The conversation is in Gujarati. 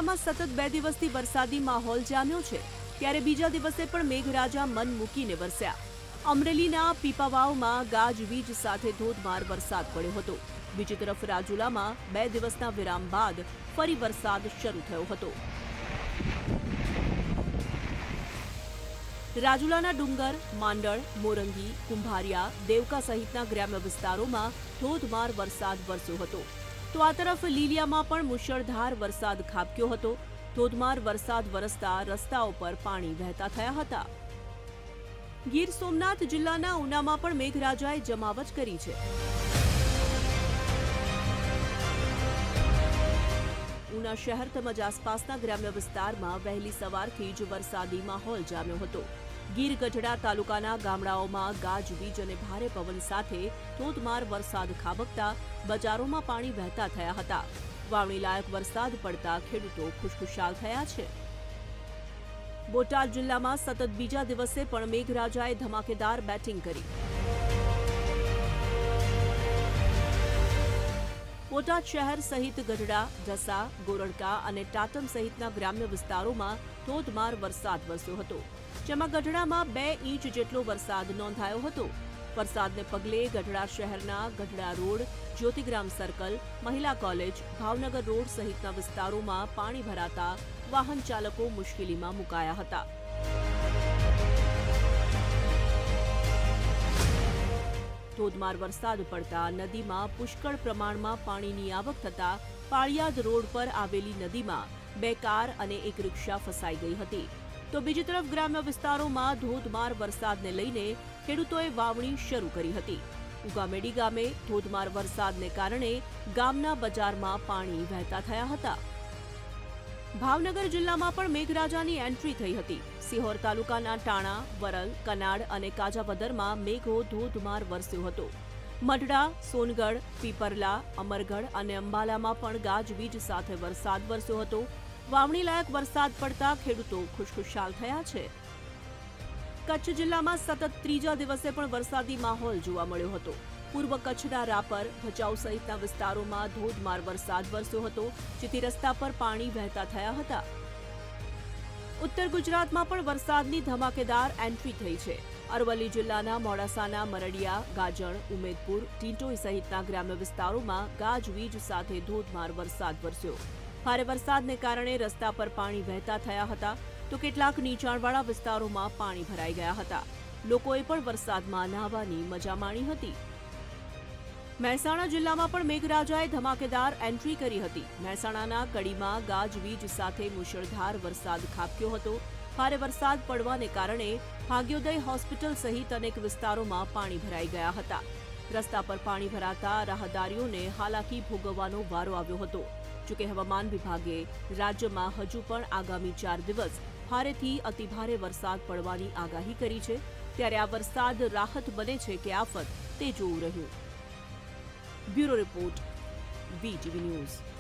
જિલ્લામાં સતત 2 દિવસથી વરસાદી માહોલ જામ્યો છે, ત્યારે બીજા દિવસે પણ મેઘરાજા મન મૂકીને વરસ્યા. અમરેલીના પીપાવાવમાં ગાજવીજ સાથે ધોધમાર વરસાદ પડ્યો હતો. બીજી તરફ રાજુલામાં 2 દિવસના વિરામ બાદ ફરી વરસાદ શરૂ થયો હતો. રાજુલાના ડુંગર, માંડળ, મોરંગી, કુંભારિયા, દેવકા સહિતના ગ્રામ્ય વિસ્તારોમાં ધોધમાર વરસાદ વરસ્યો હતો. તો આ તરફ લીલિયામાં પણ મુશળધાર વરસાદ ખાબક્યો હતો. ધોધમાર વરસાદ વરસતા રસ્તાઓ પર પાણી વહેતા થયા હતા. ગીર સોમનાથ જિલ્લાના ઉનામાં પણ મેઘરાજાએ જમાવટ કરી છે. ઉના શહેર તેમજ આસપાસના ગ્રામ્ય વિસ્તારમાં વહેલી સવારથી જ વરસાદી માહોલ જામ્યો હતો. ગીર ગઢડા તાલુકાના ગામડાઓમાં ગાજવીજ અને ભારે પવન સાથે ધોધમાર વરસાદ ખાબકતા બજારોમાં પાણી વહેતા થયા હતા. વાવણી લાયક વરસાદ પડતા ખેડૂતો ખુશખુશાલ થયા છે. બોટાદ જિલ્લામાં સતત બીજા દિવસે પણ મેઘરાજાએ ધમાકેદાર બેટિંગ કરી. બોટાદ શહેર સહિત ગઢડા, ઢસા, ગોરડકા અને ટાટમ સહિતના ગ્રામ્ય વિસ્તારોમાં ધોધમાર વરસાદ વરસ્યો હતો, જેમાં ગઢડામાં 2 ઇંચ જેટલો વરસાદ નોંધાયો હતો. વરસાદને પગલે ગઢડા શહેરના ગઢડા રોડ, જ્યોતિગ્રામ સર્કલ, મહિલા કોલેજ, ભાવનગર રોડ સહિતના વિસ્તારોમાં પાણી ભરાતા વાહન ચાલકો મુશ્કેલીમાં મુકાયા હતા. ધોધમાર વરસાદ પડતા નદીમાં પુષ્કળ પ્રમાણમાં પાણીની આવક થતા પાળિયાદ રોડ પર આવેલી નદીમાં 2 કાર અને 1 રિક્ષા ફસાઈ ગઈ હતી. તો બીજી તરફ ગ્રામ્ય વિસ્તારોમાં ધોધમાર વરસાદને લઈને ખેડૂતોએ વાવણી શરૂ કરી હતી. ઉગામેડી ગામે ધોધમાર વરસાદને કારણે ગામના બજારમાં પાણી વહેતા થયા હતા. ભાવનગર જિલ્લામાં પણ મેઘરાજાની એન્ટ્રી થઈ હતી. સિહોર તાલુકાના ટાણા, વરલ, કનાડ અને કાજાવદરમાં મેઘો ધોધમાર વરસ્યો હતો. મઢડા, સોનગઢ, પીપરલા, અમરગઢ અને અંબાલામાં પણ ગાજવીજ સાથે વરસાદ વરસ્યો હતો. વાવણી લાયક વરસાદ પડતા ખેડૂતો ખુશખુશાલ થયા છે. કચ્છ જિલ્લામાં સતત ત્રીજા દિવસે પણ વરસાદી માહોલ જોવા મળ્યો હતો. પૂર્વ કચ્છના રાપર, ભચાઉ સહિતના વિસ્તારોમાં ધોધમાર વરસાદ વરસ્યો હતો, જેથી રસ્તા પર પાણી વહેતા થયા હતા. ઉત્તર ગુજરાતમાં પણ વરસાદની ધમાકેદાર એન્ટ્રી થઈ છે. અરવલ્લી જિલ્લાના મોડાસાના મરડિયા, ગાજણ, ઉમેદપુર, ટીંટોઈ સહિતના ગ્રામ્ય વિસ્તારોમાં ગાજવીજ સાથે ધોધમાર વરસાદ વરસ્યો. ભારે વરસાદને કારણે રસ્તા પર પાણી વહેતા થયા હતા, તો કેટલાક નીચાણવાળા વિસ્તારોમાં પાણી ભરાઈ ગયા હતા. લોકોએ પણ વરસાદમાં નહાવાની મજા માણી હતી. મહેસાણા જિલ્લામાં પણ મેઘરાજાએ ધમાકેદાર એન્ટ્રી કરી હતી. મહેસાણાના કડીમાં ગાજવીજ સાથે મુશળધાર વરસાદ ખાબક્યો હતો. ભારે વરસાદ પડવાને કારણે ભાગ્યોદય હોસ્પિટલ સહિત અનેક વિસ્તારોમાં પાણી ભરાઈ ગયા હતા. રસ્તા પર પાણી ભરાતા રાહદારીઓને હાલાકી ભોગવવાનો વારો આવ્યો હતો. જોકે હવામાન વિભાગે રાજ્યમાં હજુ પણ આગામી 4 દિવસ ભારેથી અતિભારે વરસાદ પડવાની આગાહી કરી છે. ત્યારે આ વરસાદ રાહત બને છે કે આફત, તે જોવું રહ્યું. Bureau report, VTV news.